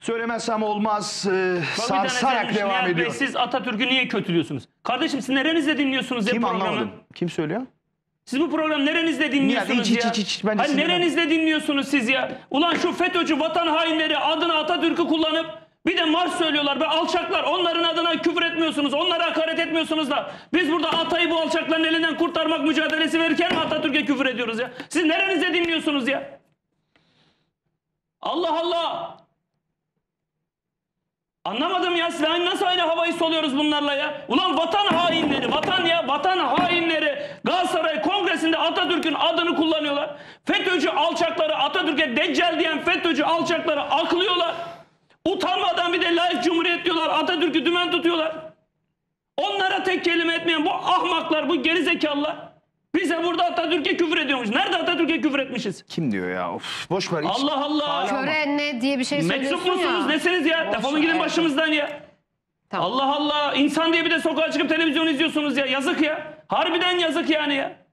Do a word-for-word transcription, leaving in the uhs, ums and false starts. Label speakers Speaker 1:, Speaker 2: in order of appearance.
Speaker 1: Söylemezsem olmaz. Ee,
Speaker 2: Bak bir tane
Speaker 1: sarsarak
Speaker 2: sevmiş,
Speaker 1: devam
Speaker 2: Nihat Bey,
Speaker 1: ediyor.
Speaker 2: siz Atatürk'ü niye kötülüyorsunuz? Kardeşim siz nerenizde dinliyorsunuz ya
Speaker 1: Kim
Speaker 2: programı?
Speaker 1: anlamadım? Kim söylüyor?
Speaker 2: Siz bu programı nerenizde dinliyorsunuz
Speaker 1: hiç,
Speaker 2: ya?
Speaker 1: hiç, hiç, hiç, ben de
Speaker 2: Hayır,
Speaker 1: sinirlendim.
Speaker 2: nerenizde dinliyorsunuz siz ya? Ulan şu FETÖ'cü vatan hainleri adına Atatürk'ü kullanıp bir de marş söylüyorlar ve alçaklar. Onların adına küfür etmiyorsunuz, onlara hakaret etmiyorsunuz da biz burada Atay'ı bu alçakların elinden kurtarmak mücadelesi verirken mi Atatürk'e küfür ediyoruz ya? Siz nerenizde dinliyorsunuz ya? Allah Allah! Anlamadım ya, siz nasıl aynı havayı soluyoruz bunlarla ya? Ulan vatan hainleri, vatan ya, vatan hainleri Galatasaray Kongresi'nde Atatürk'ün adını kullanıyorlar. FETÖ'cü alçakları, Atatürk'e deccal diyen FETÖ'cü alçakları aklıyorlar. Utanmadan bir de layık cumhuriyet diyorlar, Atatürk'ü dümen tutuyorlar. Onlara tek kelime etmeyen bu ahmaklar, bu gerizekalılar bize burada Atatürk'e küfür ediyormuş. Nerede Atatürk'e küfür etmişiz?
Speaker 1: Kim diyor ya? Of, boş ver. Hiç.
Speaker 2: Allah Allah!
Speaker 3: Köre ne diye bir şey söylüyorsun
Speaker 2: Meczup musunuz?
Speaker 3: ya.
Speaker 2: Nesiniz ya?
Speaker 3: Boş
Speaker 2: Defolun gidin
Speaker 3: ver.
Speaker 2: başımızdan ya.
Speaker 3: Tamam.
Speaker 2: Allah Allah! İnsan diye bir de sokağa çıkıp televizyon izliyorsunuz ya. Yazık ya. Harbiden yazık yani ya.